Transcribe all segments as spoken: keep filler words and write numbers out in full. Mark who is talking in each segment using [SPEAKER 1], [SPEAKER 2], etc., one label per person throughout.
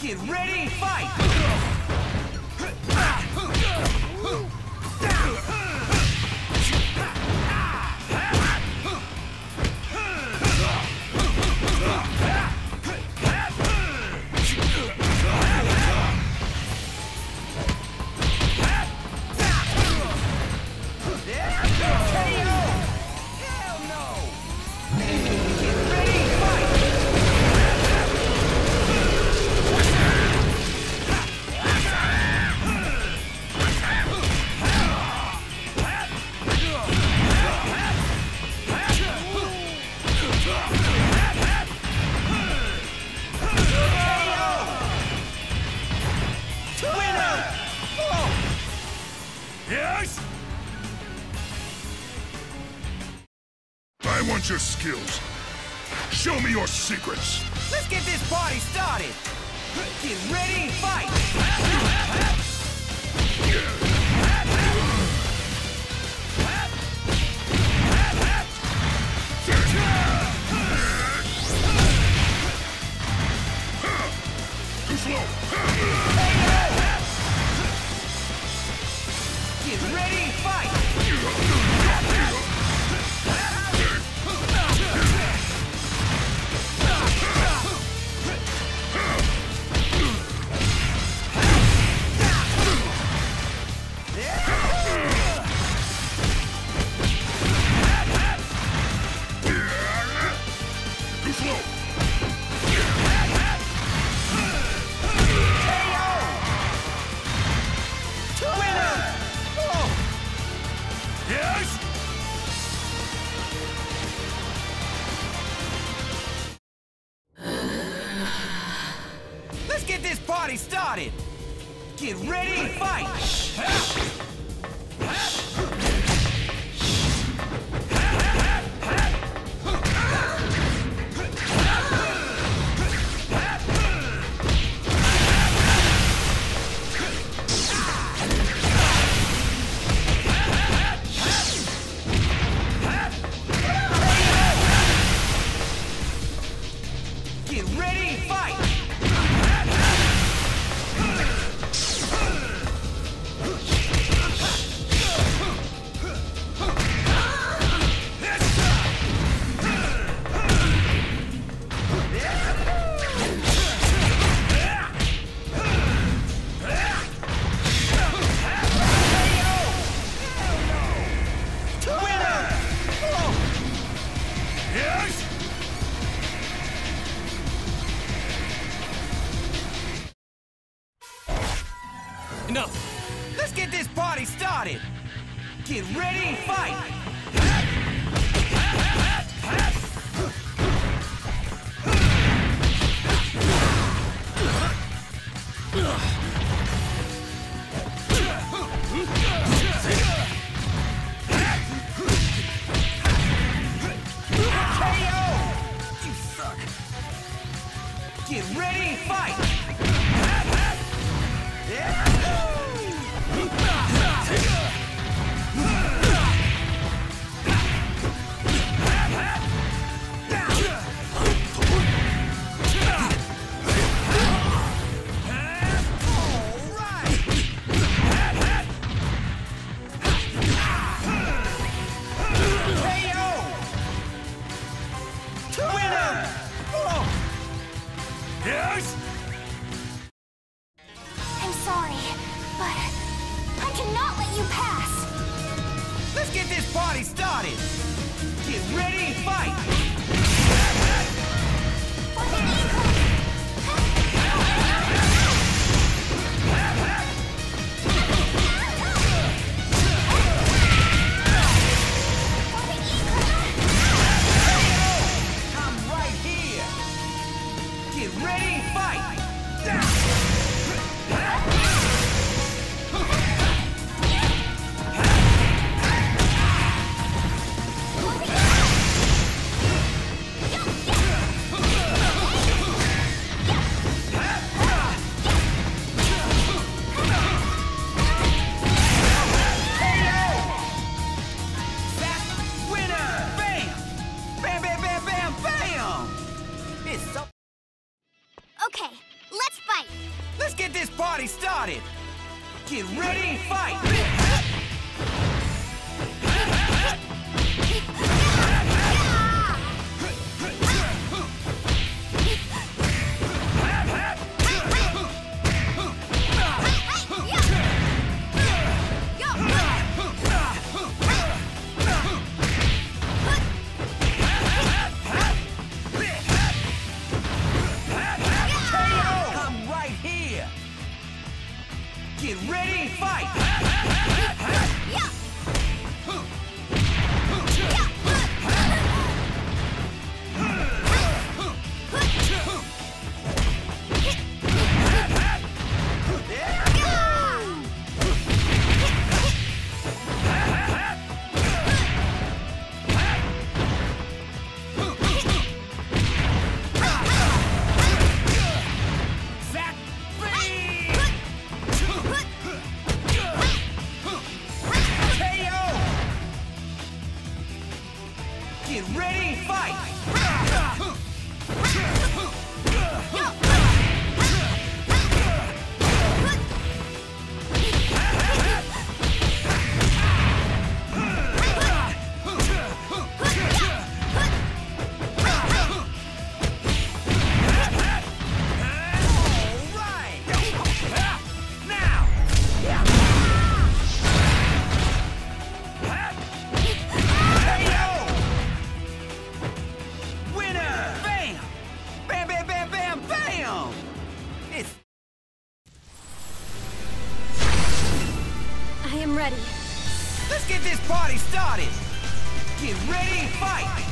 [SPEAKER 1] Get ready, fight!
[SPEAKER 2] I want your skills. Show me your secrets.
[SPEAKER 1] Let's get this party started. Get ready, fight!
[SPEAKER 2] Too slow.
[SPEAKER 1] Get ready, fight! Let's get this party started! Get ready, fight! Get ready, fight! No. Let's get this party started. Get ready, fight! K O! You suck. Get ready, fight!
[SPEAKER 3] I'm sorry, but I cannot let you pass.
[SPEAKER 1] Let's get this party started. Get ready, fight!
[SPEAKER 3] For the eagle.
[SPEAKER 1] I'm right here. Get ready, fight! started! Get ready, fight! Get ready, fight! Get ready, fight!
[SPEAKER 3] I am ready.
[SPEAKER 1] Let's get this party started! Get ready, fight!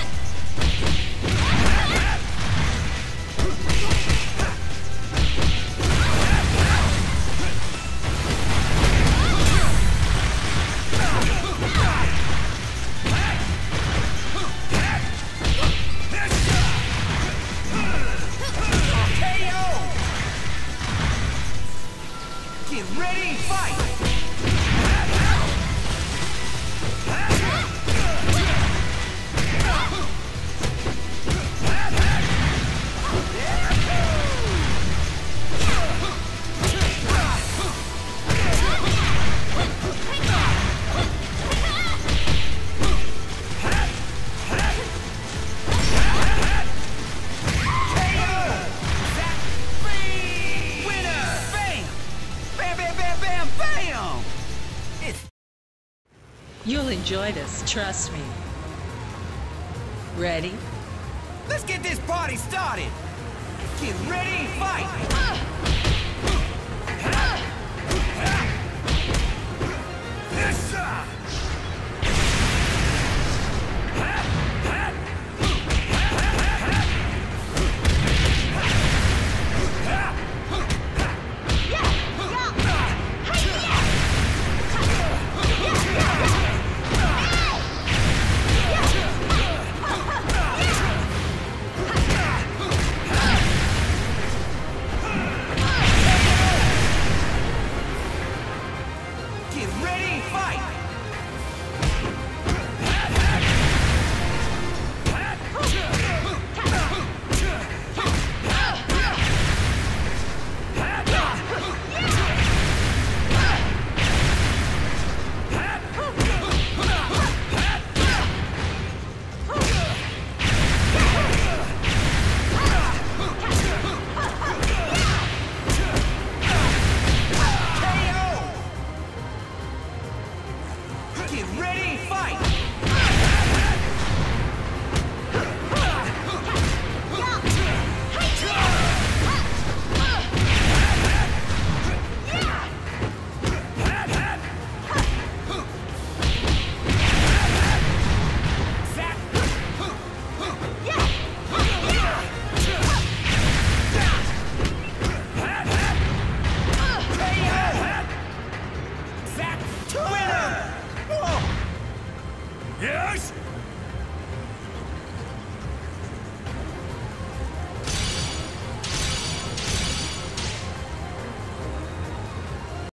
[SPEAKER 1] Get ready, fight!
[SPEAKER 4] You'll enjoy this, trust me. Ready?
[SPEAKER 1] Let's get this party started! Get ready, fight! Get ready, fight! Get ready, fight!
[SPEAKER 2] Yes?